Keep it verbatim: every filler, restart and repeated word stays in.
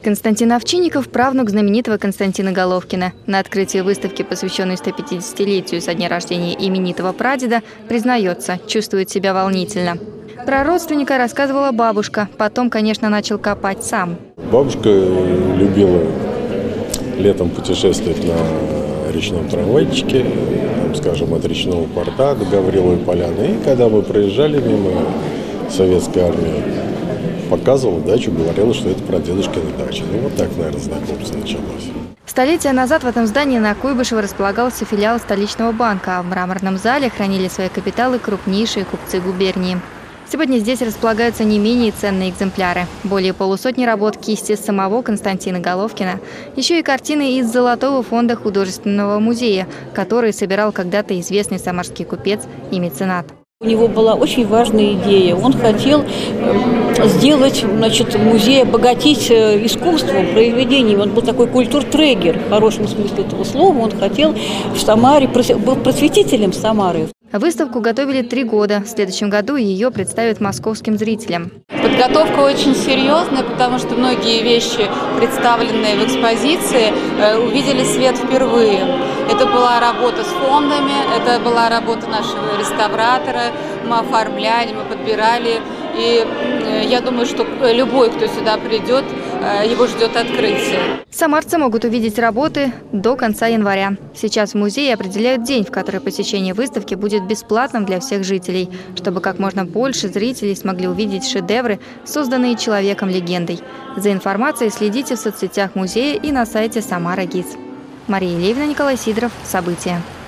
Константин Овчинников – правнук знаменитого Константина Головкина. На открытии выставки, посвященной сто пятидесятилетию со дня рождения именитого прадеда, признается, чувствует себя волнительно. Про родственника рассказывала бабушка, потом, конечно, начал копать сам. Бабушка любила летом путешествовать на речном трамвайчике, скажем, от речного порта до Гавриловой поляны. И когда мы проезжали мимо советской армии, показывала дачу, говорила, что это прадедушкина дача. Ну вот так, наверное, знакомство началось. Столетия назад в этом здании на Куйбышева располагался филиал столичного банка, а в мраморном зале хранили свои капиталы крупнейшие купцы губернии. Сегодня здесь располагаются не менее ценные экземпляры. Более полусотни работ кисти самого Константина Головкина. Еще и картины из Золотого фонда художественного музея, который собирал когда-то известный самарский купец и меценат. У него была очень важная идея. Он хотел сделать, значит, музей, обогатить искусством, произведениями. Он был такой культуртрегер, в хорошем смысле этого слова. Он хотел в Самаре, был просветителем Самары. Выставку готовили три года. В следующем году ее представят московским зрителям. Подготовка очень серьезная, потому что многие вещи, представленные в экспозиции, увидели свет впервые. Это была работа с фондами, это была работа нашего реставратора. Мы оформляли, мы подбирали. И я думаю, что любой, кто сюда придет, его ждет открытие. Самарцы могут увидеть работы до конца января. Сейчас в музее определяют день, в который посещение выставки будет бесплатным для всех жителей, чтобы как можно больше зрителей смогли увидеть шедевры, созданные человеком-легендой. За информацией следите в соцсетях музея и на сайте Самара ГИС. Мария Левина, Николай Сидоров. События.